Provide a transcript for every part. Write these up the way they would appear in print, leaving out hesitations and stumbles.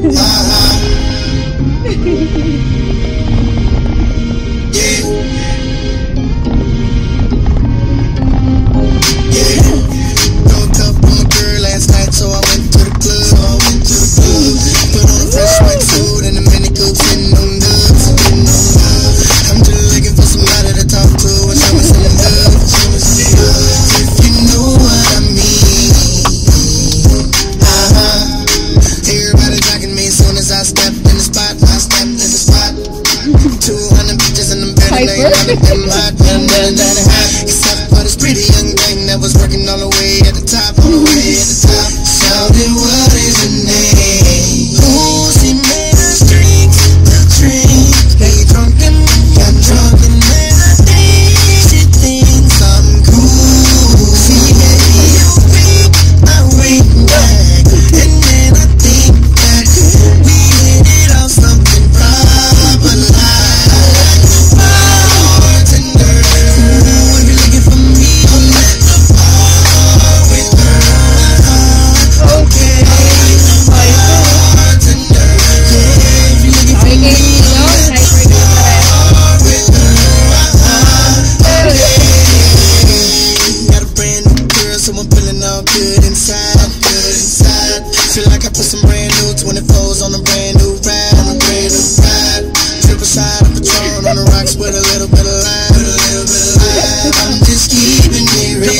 Except for this pretty young thing that was working all the way at the top, all the way at the top. Shouting, what is her name? Oh, she made us drink the drink. Hey, drunken, got drunk and then I think she thinks I'm cool. She gave me a wink, I wink back, and then I think that we hit it on something proper like bartender. Ooh, if you're looking for me, I'm at the bar with her. Okay, bartender. Yeah, if you're looking for me, I'm at the bar with her. Okay, got a brand new girl, so I'm feeling all good inside, good inside. Feel like I put some brand new 24s on a brand new ride, on a brand new ride. Triple side of Patron on the rocks with a little bit of lime, with a little bit of lime. I'm just keeping it real.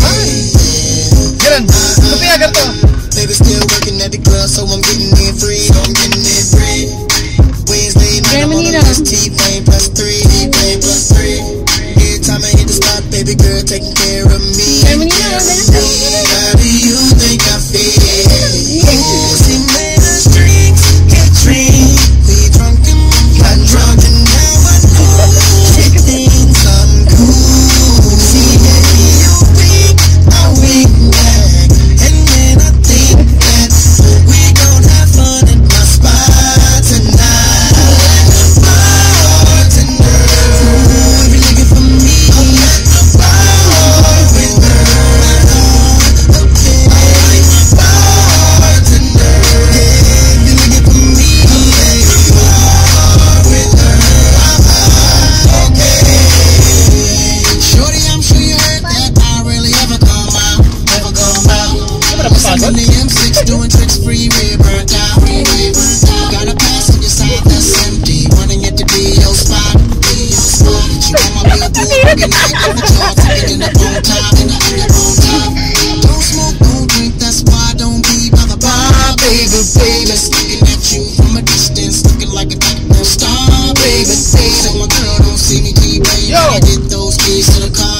Baby still working at the club, so I'm getting it free, so I'm getting it free. Wednesday night, I'm on the list, T-Pain plus 3, T-Pain plus 3. Every time I hit the spot, baby girl taking care of me. How do you think I feel? Oh, she made us drink, get drink. We drunk and got drunk and now I know she thinks I'm cool. She gave me a wink, I wink back, and then I think that we gon' have fun at my spot tonight. Bartender, ooh, if you're looking for me, I'm at the bar with her. Okay, bartender, yeah, if you're looking for me, I'm at the bar with her. Okay, shorty, I'm sure you heard that I really ever come out, ever come out. I'm on the M6 doing tricks, free way burnt out, free way burnt out. Got a passenger side that's empty, wanting it to be your spot, be your spot. She want my billboard, looking like I'm a jaw, taking it up on top, and I end up on top. Don't smoke, don't drink, that's why I don't be by the bar, baby, baby. Looking at you from a distance, looking like a goddamn star, baby, baby. So my girl don't see me, baby. I get those keys to the car.